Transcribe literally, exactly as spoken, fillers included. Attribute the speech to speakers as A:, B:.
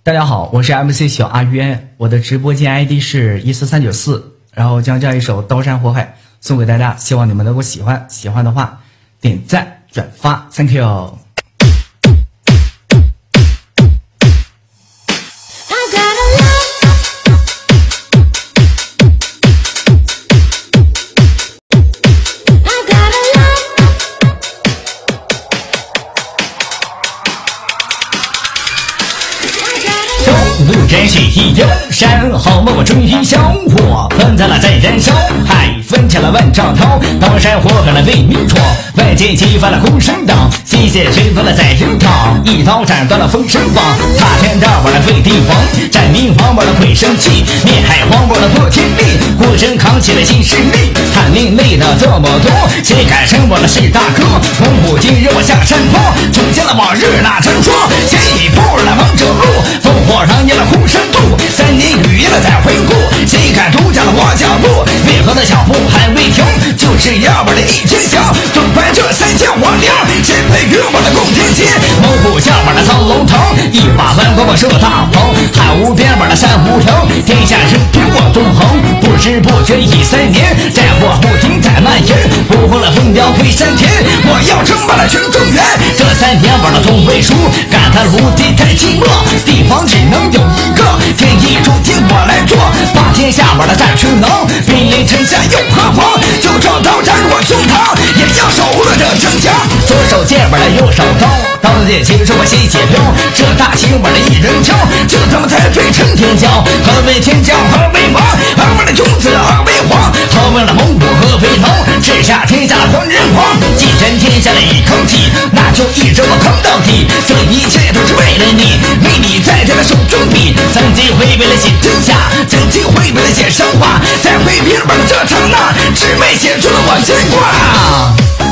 A: 大家好，我是 M C 小阿渊，我的直播间 I D 是一四三九四，然后将这样一首《刀山火海》送给大家，希望你们能够喜欢，喜欢的话点赞转发 ，Thank you。路真是一条山，好梦我终于消，火喷在了在燃烧，海分起了万丈涛，刀山火海了为民闯，外界激发了空声荡，西线吹翻了在人堂，一刀斩断了封神榜，踏天大碗的废帝王，斩明皇王的鬼生气，灭海荒漠的破天地，孤身扛起了新势力，喊另类的这么多，谁敢称我的是大哥？猛虎今日我下山坡，重现了往日那传说，先一步了王者路，烽火让了空山渡，三年雨夜了再回顾，谁敢独占了我脚步？为何的脚步还未停？就是要我的一天响，纵观这三千火亮，谁配与我的共天齐？猛虎将我的苍龙腾，一把弯光我射大鹏，海无边我的山无城，天下人凭我纵横，不知不觉已三年，战火不停在蔓延，不慌了风雕飞山田，我要称霸了全中原。这三年我的总未输，感叹无敌太寂寞，地方只能有一个，天意注定我来做，霸天下我的战群能，兵临城下又何妨？就照刀斩我胸膛，也要守护这城墙。左手剑我的右手刀，刀子剑青是我心血飘，这大秦我的一人挑，这他妈才配称天骄。何为天骄何为王？何为了种子何为皇？何为了猛虎何为龙？治下天下的黄人皇，继承天下的一口气，那就一直我扛到底。这一切都是为了你，为你在这个手中比。曾经会为了写天下，曾经会为了写神话，在挥别我的这刹那，只为写出了我牵挂。